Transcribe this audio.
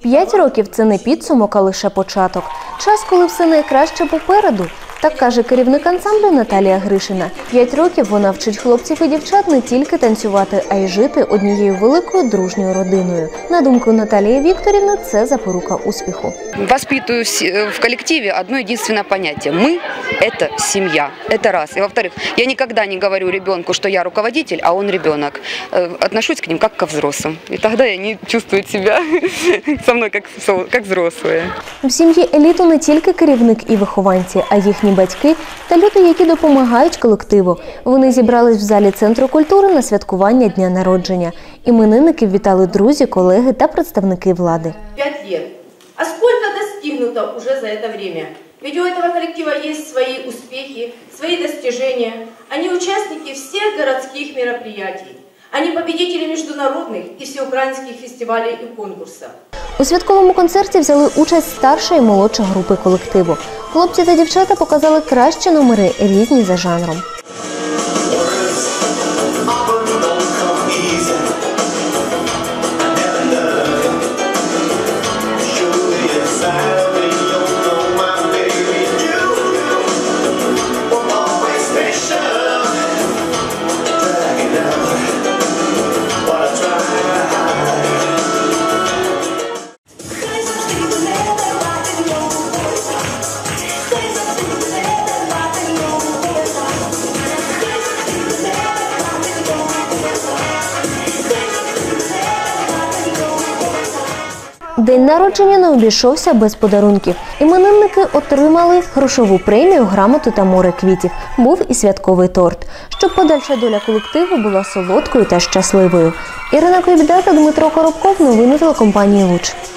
5 років – це не підсумок, а лише початок. Час, коли все найкраще попереду. Так каже керівник ансамблю Наталія Гришина. 5 років вона вчить хлопців і дівчат не тільки танцювати, а й жити однією великою дружньою родиною. На думку Наталії Вікторівни, це запорука успіху. Воспитываю в коллективе одно единственное понятие. Мы – это семья. Это раз. И во-вторых, я никогда не говорю ребенку, что я руководитель, а он ребенок. Отношусь к ним как ко взрослым. И тогда они чувствуют себя со мной как взрослые. В сім'ї еліту не тільки керівник і вихованці, а їхні батьки та люди, які допомагають колективу. Вони зібрались в залі Центру культури на святкування дня народження. Іменинників вітали друзі, колеги та представники влади. 5 лет. А сколько достигнуто уже за это время? Ведь у этого коллектива есть свои успехи, свои достижения. Они участники всех городских мероприятий. Они победители международных и всеукраинских фестивалей и конкурсов. У святковому концерті взяли участь старша і молодша групи колективу. Хлопці та дівчата показали кращі номери, різні за жанром. День народження не обійшовся без подарунків. Іменинники отримали грошову премію, грамоту та море квітів. Був і святковий торт. Щоб подальша доля колективу була солодкою та щасливою. Ірина Койбіда та Дмитро Коробков. Новини телекомпанії «Луч».